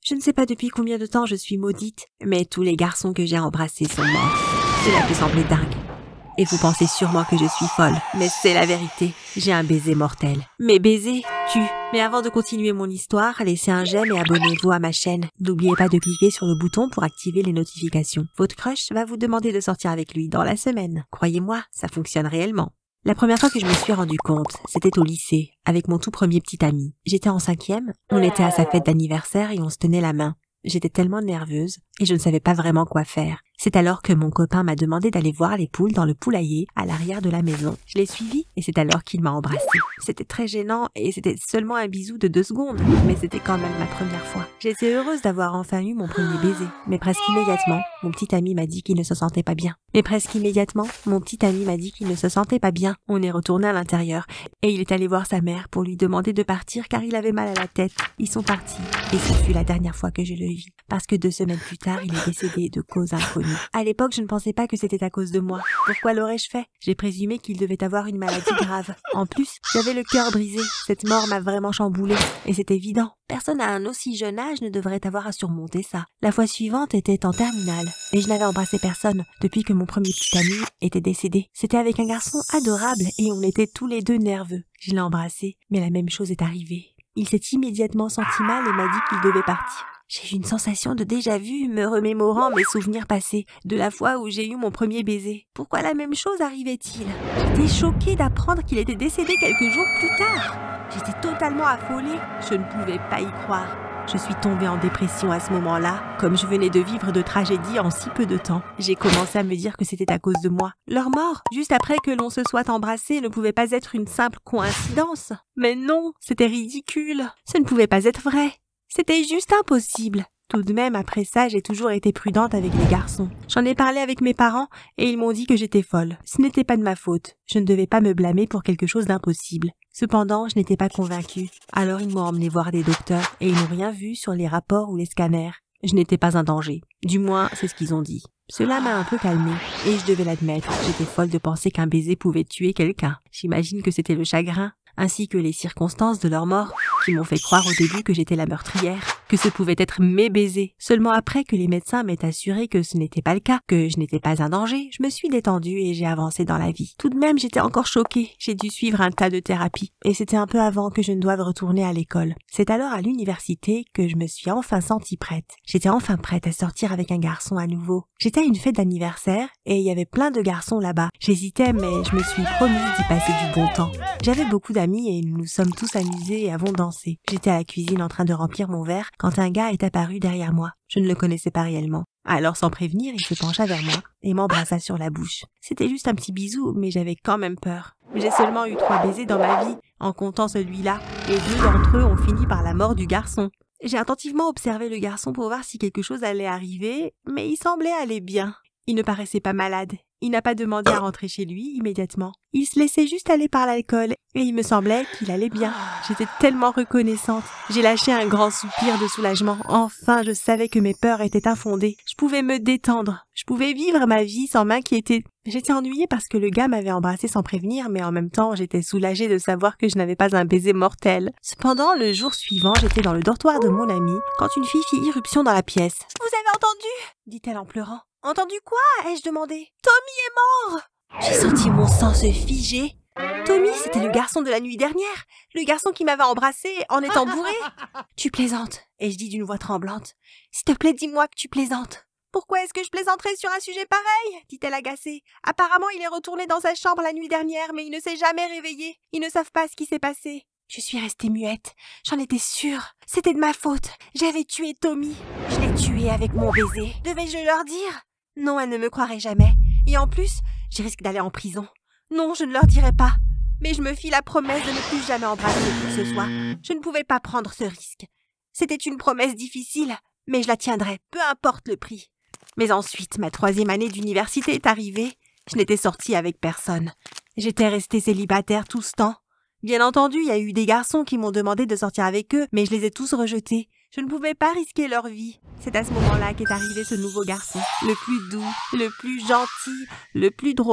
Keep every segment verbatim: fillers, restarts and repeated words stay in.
Je ne sais pas depuis combien de temps je suis maudite, mais tous les garçons que j'ai embrassés sont morts. Cela peut sembler dingue. Et vous pensez sûrement que je suis folle, mais c'est la vérité. J'ai un baiser mortel. Mes baisers tuent. Mais avant de continuer mon histoire, laissez un j'aime et abonnez-vous à ma chaîne. N'oubliez pas de cliquer sur le bouton pour activer les notifications. Votre crush va vous demander de sortir avec lui dans la semaine. Croyez-moi, ça fonctionne réellement. La première fois que je me suis rendu compte, c'était au lycée, avec mon tout premier petit ami. J'étais en cinquième, on était à sa fête d'anniversaire et on se tenait la main. J'étais tellement nerveuse et je ne savais pas vraiment quoi faire. C'est alors que mon copain m'a demandé d'aller voir les poules dans le poulailler à l'arrière de la maison. Je l'ai suivi et c'est alors qu'il m'a embrassée. C'était très gênant et c'était seulement un bisou de deux secondes, mais c'était quand même ma première fois. J'étais heureuse d'avoir enfin eu mon premier baiser, mais presque immédiatement, mon petit ami m'a dit qu'il ne se sentait pas bien. Mais presque immédiatement, mon petit ami m'a dit qu'il ne se sentait pas bien. On est retourné à l'intérieur et il est allé voir sa mère pour lui demander de partir car il avait mal à la tête. Ils sont partis et ce fut la dernière fois que je le vis, parce que deux semaines plus tard, il est décédé de cause inconnue. À l'époque, je ne pensais pas que c'était à cause de moi. Pourquoi l'aurais-je fait? J'ai présumé qu'il devait avoir une maladie grave. En plus, j'avais le cœur brisé. Cette mort m'a vraiment chamboulée. Et c'est évident. Personne à un aussi jeune âge ne devrait avoir à surmonter ça. La fois suivante était en terminale. Et je n'avais embrassé personne depuis que mon premier petit ami était décédé. C'était avec un garçon adorable et on était tous les deux nerveux. Je l'ai embrassé, mais la même chose est arrivée. Il s'est immédiatement senti mal et m'a dit qu'il devait partir. J'ai eu une sensation de déjà-vu me remémorant mes souvenirs passés, de la fois où j'ai eu mon premier baiser. Pourquoi la même chose arrivait-il? J'étais choquée d'apprendre qu'il était décédé quelques jours plus tard. J'étais totalement affolée, je ne pouvais pas y croire. Je suis tombée en dépression à ce moment-là, comme je venais de vivre de tragédies en si peu de temps. J'ai commencé à me dire que c'était à cause de moi. Leur mort, juste après que l'on se soit embrassé, ne pouvait pas être une simple coïncidence. Mais non, c'était ridicule. Ce ne pouvait pas être vrai. C'était juste impossible. Tout de même, après ça, j'ai toujours été prudente avec les garçons. J'en ai parlé avec mes parents et ils m'ont dit que j'étais folle. Ce n'était pas de ma faute. Je ne devais pas me blâmer pour quelque chose d'impossible. Cependant, je n'étais pas convaincue. Alors ils m'ont emmené voir des docteurs et ils n'ont rien vu sur les rapports ou les scanners. Je n'étais pas un danger. Du moins, c'est ce qu'ils ont dit. Cela m'a un peu calmée et je devais l'admettre. J'étais folle de penser qu'un baiser pouvait tuer quelqu'un. J'imagine que c'était le chagrin, ainsi que les circonstances de leur mort, qui m'ont fait croire au début que j'étais la meurtrière, que ce pouvait être mes baisers. Seulement après que les médecins m'aient assuré que ce n'était pas le cas, que je n'étais pas un danger, je me suis détendue et j'ai avancé dans la vie. Tout de même, j'étais encore choquée. J'ai dû suivre un tas de thérapies. Et c'était un peu avant que je ne doive retourner à l'école. C'est alors à l'université que je me suis enfin sentie prête. J'étais enfin prête à sortir avec un garçon à nouveau. J'étais à une fête d'anniversaire et il y avait plein de garçons là-bas. J'hésitais mais je me suis promise d'y passer du bon temps. J'avais beaucoup d'amis et nous nous sommes tous amusés et avons dansé. J'étais à la cuisine en train de remplir mon verre quand un gars est apparu derrière moi. Je ne le connaissais pas réellement. Alors sans prévenir, il se pencha vers moi et m'embrassa sur la bouche. C'était juste un petit bisou, mais j'avais quand même peur. J'ai seulement eu trois baisers dans ma vie, en comptant celui-là, et deux d'entre eux ont fini par la mort du garçon. J'ai attentivement observé le garçon pour voir si quelque chose allait arriver, mais il semblait aller bien. Il ne paraissait pas malade. Il n'a pas demandé à rentrer chez lui immédiatement. Il se laissait juste aller par l'alcool et il me semblait qu'il allait bien. J'étais tellement reconnaissante. J'ai lâché un grand soupir de soulagement. Enfin, je savais que mes peurs étaient infondées. Je pouvais me détendre. Je pouvais vivre ma vie sans m'inquiéter. J'étais ennuyée parce que le gars m'avait embrassée sans prévenir, mais en même temps, j'étais soulagée de savoir que je n'avais pas un baiser mortel. Cependant, le jour suivant, j'étais dans le dortoir de mon ami quand une fille fit irruption dans la pièce. « Vous avez entendu ?» dit-elle en pleurant. « Entendu quoi ?» ai-je demandé. « Tommy est mort !» J'ai senti mon sang se figer. Tommy, c'était le garçon de la nuit dernière, le garçon qui m'avait embrassée en étant bourré. « Tu plaisantes » ai-je dit d'une voix tremblante. « S'il te plaît, dis-moi que tu plaisantes. » « Pourquoi est-ce que je plaisanterais sur un sujet pareil ?» dit-elle agacée. « Apparemment, il est retourné dans sa chambre la nuit dernière, mais il ne s'est jamais réveillé. Ils ne savent pas ce qui s'est passé. » Je suis restée muette. J'en étais sûre. C'était de ma faute. J'avais tué Tommy. Je l'ai tué avec mon baiser. Devais-je leur dire? Non, elle ne me croirait jamais. Et en plus, je risque d'aller en prison. Non, je ne leur dirai pas. Mais je me fis la promesse de ne plus jamais embrasser qui que ce soit. Je ne pouvais pas prendre ce risque. C'était une promesse difficile, mais je la tiendrai, peu importe le prix. Mais ensuite, ma troisième année d'université est arrivée. Je n'étais sortie avec personne. J'étais restée célibataire tout ce temps. Bien entendu, il y a eu des garçons qui m'ont demandé de sortir avec eux, mais je les ai tous rejetés. Je ne pouvais pas risquer leur vie. C'est à ce moment-là qu'est arrivé ce nouveau garçon. Le plus doux, le plus gentil, le plus drôle.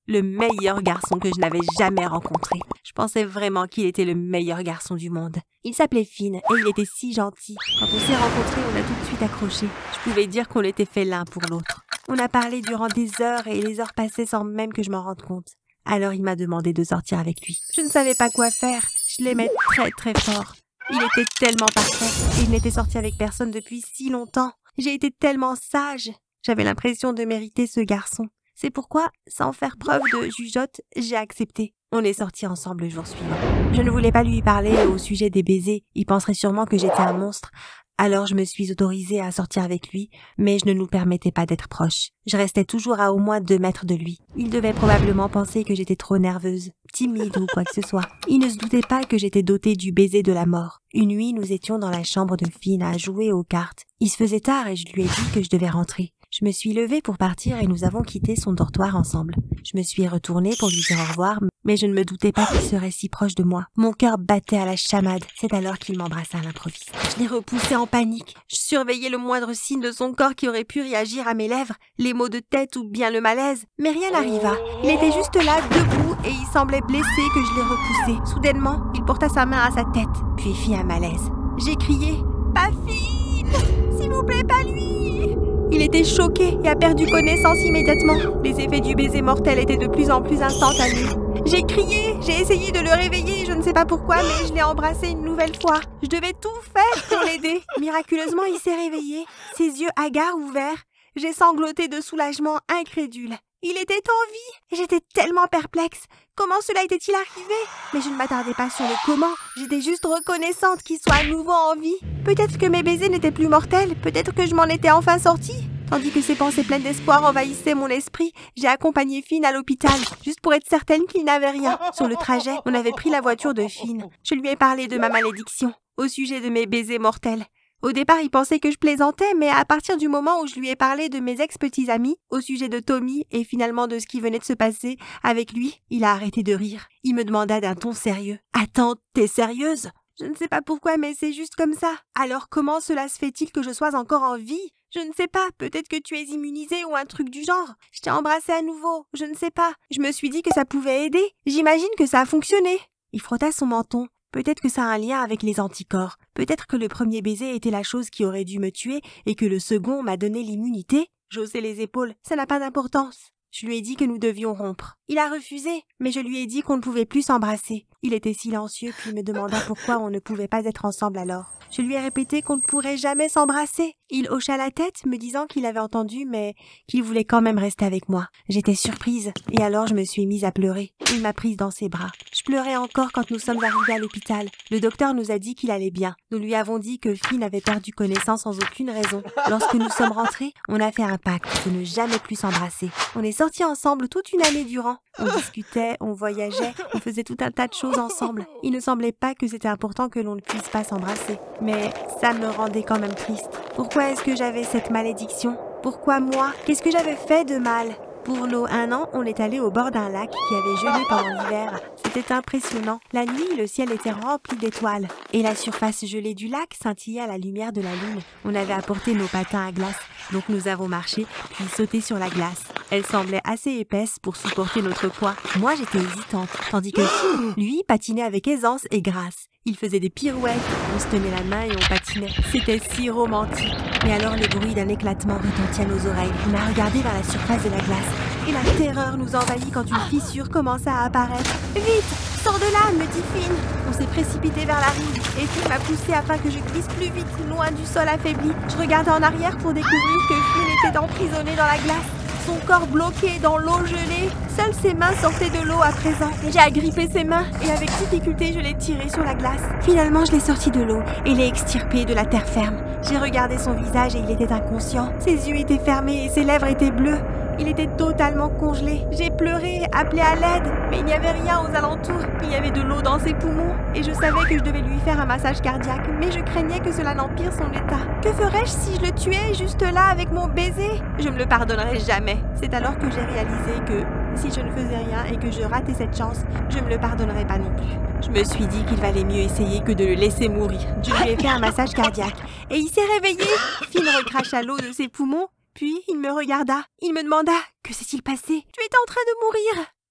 le meilleur garçon que je n'avais jamais rencontré. Je pensais vraiment qu'il était le meilleur garçon du monde. Il s'appelait Finn et il était si gentil. Quand on s'est rencontrés, on a tout de suite accroché. Je pouvais dire qu'on était fait l'un pour l'autre. On a parlé durant des heures et les heures passaient sans même que je m'en rende compte. Alors il m'a demandé de sortir avec lui. Je ne savais pas quoi faire. Je l'aimais très très fort. Il était tellement parfait et je n'étais sortie avec personne depuis si longtemps. J'ai été tellement sage. J'avais l'impression de mériter ce garçon. C'est pourquoi, sans faire preuve de jugeote, j'ai accepté. On est sortis ensemble le jour suivant. Je ne voulais pas lui parler au sujet des baisers. Il penserait sûrement que j'étais un monstre. Alors je me suis autorisée à sortir avec lui, mais je ne nous permettais pas d'être proches. Je restais toujours à au moins deux mètres de lui. Il devait probablement penser que j'étais trop nerveuse, timide ou quoi que ce soit. Il ne se doutait pas que j'étais dotée du baiser de la mort. Une nuit, nous étions dans la chambre de Finn à jouer aux cartes. Il se faisait tard et je lui ai dit que je devais rentrer. Je me suis levée pour partir et nous avons quitté son dortoir ensemble. Je me suis retournée pour lui dire au revoir, mais je ne me doutais pas qu'il serait si proche de moi. Mon cœur battait à la chamade. C'est alors qu'il m'embrassa à l'improviste. Je l'ai repoussé en panique. Je surveillais le moindre signe de son corps qui aurait pu réagir à mes lèvres, les maux de tête ou bien le malaise. Mais rien n'arriva. Il était juste là, debout, et il semblait blessé que je l'ai repoussé. Soudainement, il porta sa main à sa tête, puis fit un malaise. J'ai crié « Pas Finn! S'il vous plaît, pas lui !» Il était choqué et a perdu connaissance immédiatement. Les effets du baiser mortel étaient de plus en plus instantanés. J'ai crié, j'ai essayé de le réveiller, je ne sais pas pourquoi, mais je l'ai embrassé une nouvelle fois. Je devais tout faire pour l'aider. Miraculeusement, il s'est réveillé, ses yeux hagards ouverts. J'ai sangloté de soulagement incrédule. Il était en vie. J'étais tellement perplexe. Comment cela était-il arrivé? Mais je ne m'attardais pas sur le comment. J'étais juste reconnaissante qu'il soit à nouveau en vie. Peut-être que mes baisers n'étaient plus mortels. Peut-être que je m'en étais enfin sortie. Tandis que ces pensées pleines d'espoir envahissaient mon esprit, j'ai accompagné Finn à l'hôpital, juste pour être certaine qu'il n'avait rien. Sur le trajet, on avait pris la voiture de Finn. Je lui ai parlé de ma malédiction, au sujet de mes baisers mortels. Au départ, il pensait que je plaisantais, mais à partir du moment où je lui ai parlé de mes ex-petits amis, au sujet de Tommy et finalement de ce qui venait de se passer avec lui, il a arrêté de rire. Il me demanda d'un ton sérieux. « Attends, t'es sérieuse ?» Je ne sais pas pourquoi, mais c'est juste comme ça. Alors comment cela se fait-il que je sois encore en vie? Je ne sais pas, peut-être que tu es immunisée ou un truc du genre. Je t'ai embrassé à nouveau, je ne sais pas. Je me suis dit que ça pouvait aider. J'imagine que ça a fonctionné. Il frotta son menton. Peut-être que ça a un lien avec les anticorps. Peut-être que le premier baiser était la chose qui aurait dû me tuer et que le second m'a donné l'immunité. J'haussai les épaules, ça n'a pas d'importance. Je lui ai dit que nous devions rompre. Il a refusé, mais je lui ai dit qu'on ne pouvait plus s'embrasser. Il était silencieux puis me demanda pourquoi on ne pouvait pas être ensemble alors. Je lui ai répété qu'on ne pourrait jamais s'embrasser. Il hocha la tête, me disant qu'il avait entendu, mais qu'il voulait quand même rester avec moi. J'étais surprise, et alors je me suis mise à pleurer. Il m'a prise dans ses bras. Je pleurais encore quand nous sommes arrivés à l'hôpital. Le docteur nous a dit qu'il allait bien. Nous lui avons dit que Finn avait perdu connaissance sans aucune raison. Lorsque nous sommes rentrés, on a fait un pacte de ne jamais plus s'embrasser. On est sortis ensemble toute une année durant. On discutait, on voyageait, on faisait tout un tas de choses ensemble. Il ne semblait pas que c'était important que l'on ne puisse pas s'embrasser. Mais ça me rendait quand même triste. Pourquoi est-ce que j'avais cette malédiction? Pourquoi moi? Qu'est-ce que j'avais fait de mal? Pour nos un an, on est allé au bord d'un lac qui avait gelé pendant l'hiver. C'était impressionnant. La nuit, le ciel était rempli d'étoiles. Et la surface gelée du lac scintillait à la lumière de la lune. On avait apporté nos patins à glace, donc nous avons marché, puis sauté sur la glace. Elle semblait assez épaisse pour supporter notre poids. Moi, j'étais hésitante, tandis que Finn, lui, patinait avec aisance et grâce. Il faisait des pirouettes, on se tenait la main et on patinait. C'était si romantique. Mais alors le bruit d'un éclatement retentit à nos oreilles. On a regardé vers la surface de la glace. Et la terreur nous envahit quand une fissure commença à apparaître. « Vite, sors de là !» me dit Finn. On s'est précipité vers la rive et Finn m'a poussé afin que je glisse plus vite, loin du sol affaibli. Je regardais en arrière pour découvrir que Finn était emprisonné dans la glace. Son corps bloqué dans l'eau gelée. Seules ses mains sortaient de l'eau à présent. J'ai agrippé ses mains et avec difficulté je l'ai tiré sur la glace. Finalement je l'ai sorti de l'eau et l'ai extirpé de la terre ferme. J'ai regardé son visage et il était inconscient. Ses yeux étaient fermés et ses lèvres étaient bleues. Il était totalement congelé. J'ai pleuré, appelé à l'aide, mais il n'y avait rien aux alentours. Il y avait de l'eau dans ses poumons et je savais que je devais lui faire un massage cardiaque, mais je craignais que cela n'empire son état. Que ferais-je si je le tuais juste là avec mon baiser? Je me le pardonnerai jamais. C'est alors que j'ai réalisé que si je ne faisais rien et que je ratais cette chance, je me le pardonnerais pas non plus. Je me suis dit qu'il valait mieux essayer que de le laisser mourir. Je lui ai fait un massage cardiaque et il s'est réveillé. Finn recracha l'eau de ses poumons. Puis, il me regarda. Il me demanda « Que s'est-il passé ?»« Tu étais en train de mourir !»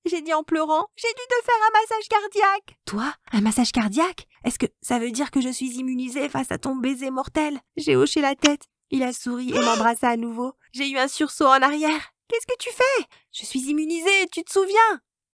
J'ai dit en pleurant. J'ai dû te faire un massage cardiaque. Toi? Un massage cardiaque? Est-ce que ça veut dire que je suis immunisée face à ton baiser mortel? J'ai hoché la tête. Il a souri et m'embrassa à nouveau. J'ai eu un sursaut en arrière. Qu'est-ce que tu fais? Je suis immunisée, tu te souviens?